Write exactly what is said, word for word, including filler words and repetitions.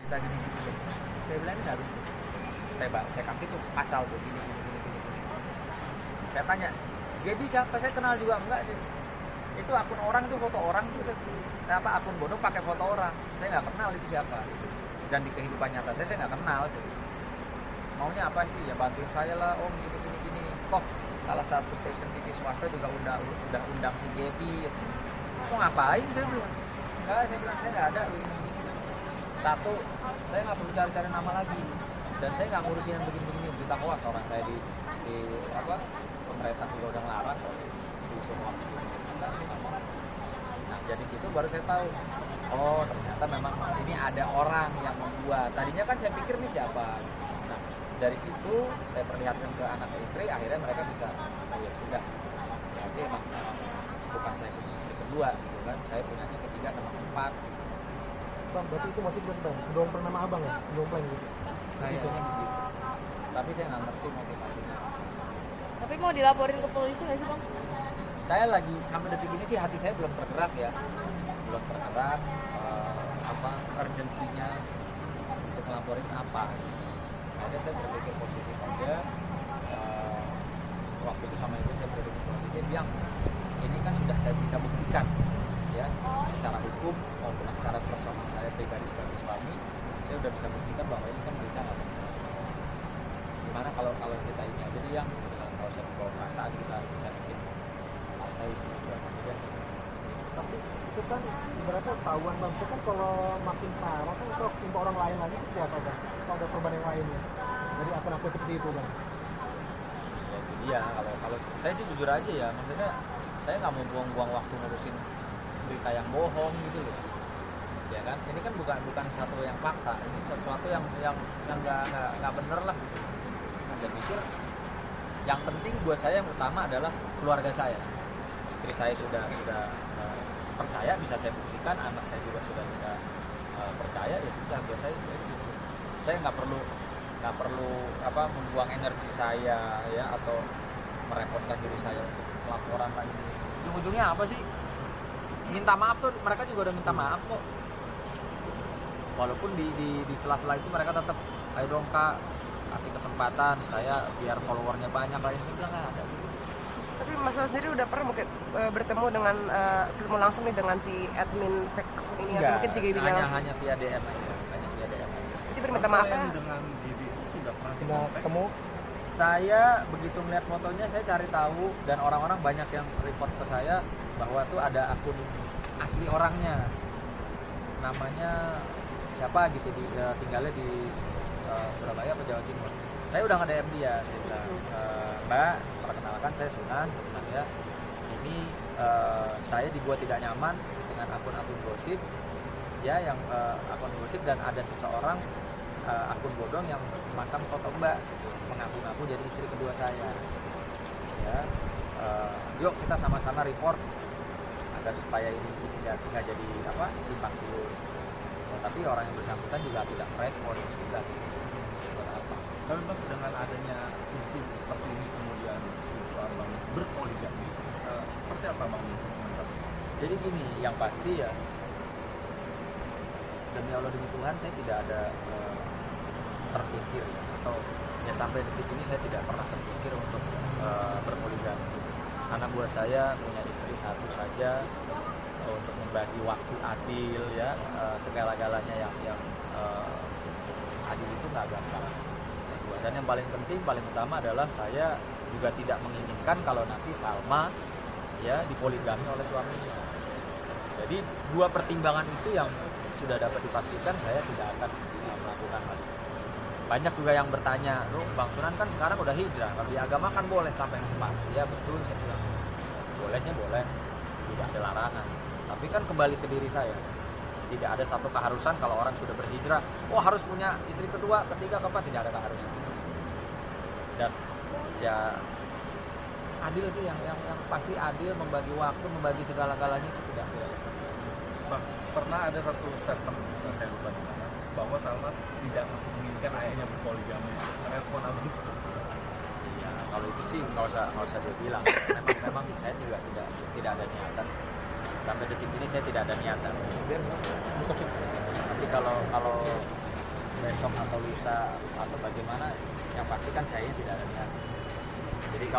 kita gini gini. Saya bilang ini nggak lucu. Saya saya kasih tuh pasal tuh gini gini gini gini. Saya tanya, Gaby siapa? Saya kenal juga enggak sih? Itu akun orang, itu foto orang tuh saya, apa akun bodong pakai foto orang. Saya nggak kenal itu siapa. Dan di kehidupan nyata saya saya nggak kenal sih. Maunya apa sih? Ya bantuin saya lah, om gini gini gini. Kok salah satu stasiun T V swasta juga udah udah undang si Gaby. Gitu. Kok ngapain saya bilang? Enggak, saya bilang saya nggak ada begini begini. Satu, saya nggak perlu cari-cari nama lagi. Dan saya nggak ngurusin yang begini-begini. Berita hoax orang saya di di apa pemerintah juga udah ngelarang kok si semua enggak sih ngomong. Nah dari situ baru saya tahu, oh ternyata memang ini ada orang yang membuat. Tadinya kan saya pikir nih siapa. Nah dari situ saya perlihatkan ke anak istri, akhirnya mereka bisa, oh ya sudah, berarti emang, emang bukan saya punya istri kedua gitu kan, saya punyanya ketiga sama keempat. Bang, berarti itu motif bang, dompleng nama abang ya, dompleng gitu. Kayaknya begitu. Tapi saya nggak ngerti motivasinya. Tapi mau dilaporin ke polisi nggak sih bang? Saya lagi sampai detik ini sih hati saya belum tergerak ya, belum tergerak uh, apa urgensinya untuk ngelaporin apa. Ada saya berpikir positif aja. Uh, waktu itu sama itu saya berpikir positif yang ini kan sudah saya bisa buktikan ya secara hukum maupun secara personal saya pribadi sebagai suami, saya sudah bisa buktikan bahwa ini kan berita nggak benar. Gimana kalau kalau kita ini aja nih yang kalau saya bawa perasaan kita kita bikin santai gitu aja. Tapi itu kan ibaratnya ketahuan bang, itu kan kalau makin parah kan kalau timpa orang lain lagi seperti apa bang? Kalau ada korban yang lainnya, jadi akun-akun seperti itu bang. Ya itu dia, kalau kalau saya sih jujur aja ya, maksudnya saya nggak mau buang-buang waktu ngurusin berita yang bohong gitu loh. Ya kan, ini kan bukan bukan satu yang fakta, ini sesuatu yang yang yang nggak nggak nggak bener lah gitu. Nah, saya pikir yang penting buat saya yang utama adalah keluarga saya. Istri saya sudah sudah uh, percaya, bisa saya buktikan, anak saya juga sudah bisa uh, percaya, ya sudah buat saya itu. Saya nggak perlu nggak perlu apa membuang energi saya ya atau merepotkan diri saya untuk laporan lagi. Ujung-ujungnya apa sih? Minta maaf tuh, mereka juga udah minta maaf kok. Walaupun di di di sela-sela itu mereka tetap, ayo dong kak, kasih kesempatan saya biar followernya banyak lah. Saya bilang nggak ada gitu. Tapi Mas Mas sendiri udah pernah mungkin uh, bertemu dengan uh, ketemu langsung nih dengan si admin fake akun ini atau mungkin si Gaby hanya langsung? hanya via D M aja, hanya via D M aja. Jadi berminta maaf ya? Dengan Gaby itu sudah pernah Tidak ketemu. Saya begitu melihat fotonya saya cari tahu dan orang-orang banyak yang report ke saya bahwa tuh ada akun asli orangnya, namanya siapa gitu, di, uh, tinggalnya di uh, Surabaya atau Jawa Timur. Saya udah nge-D M dia, saya bilang, e, Mbak, perkenalkan saya Sunan, saya bilang ya, ini uh, saya dibuat tidak nyaman dengan akun-akun gosip, ya yang uh, akun gosip dan ada seseorang uh, akun bodong yang memasang foto Mbak, mengaku-ngaku jadi istri kedua saya. Ya, uh, yuk kita sama-sama report agar supaya ini tidak tidak jadi apa simpang siur. Ya, tapi orang yang bersangkutan juga tidak merespon sudah. Tapi bang, dengan adanya isu seperti ini kemudian isu abang berpoligami, uh, seperti apa bang? Jadi gini, yang pasti ya demi Allah demi Tuhan saya tidak ada uh, terpikir ya, atau ya sampai detik ini saya tidak pernah terpikir untuk uh, berpoligami. Karena buat saya punya istri satu saja, uh, untuk membagi waktu adil ya, uh, segala-galanya yang yang uh, adil itu nggak gampang. Dan yang paling penting, paling utama adalah saya juga tidak menginginkan kalau nanti Salma ya dipoligami oleh suaminya. Jadi dua pertimbangan itu yang sudah dapat dipastikan saya tidak akan uh, melakukan hal itu. Banyak juga yang bertanya, loh Bang Sunan kan sekarang udah hijrah, kalau di agama kan boleh sampai empat. Ya betul, saya bilang bolehnya boleh, tidak ada larangan. Tapi kan kembali ke diri saya. Tidak ada satu keharusan kalau orang sudah berhijrah, oh harus punya istri kedua, ketiga, keempat, tidak ada keharusan. Dan ya adil sih, yang yang, yang pasti adil, membagi waktu, membagi segala-galanya itu tidak ada. Bang, pernah ada satu statement yang saya lupa di mana, bahwa Salma tidak menginginkan ayahnya berpoligami. Respon abang seperti itu? Ya kalau itu sih nggak usah nggak usah dia bilang. Memang memang saya juga tidak tidak ada niatan. Sampai detik ini saya tidak ada niatan. Tapi kalau kalau besok atau lusa atau bagaimana, yang pasti kan saya tidak ada niat. Jadi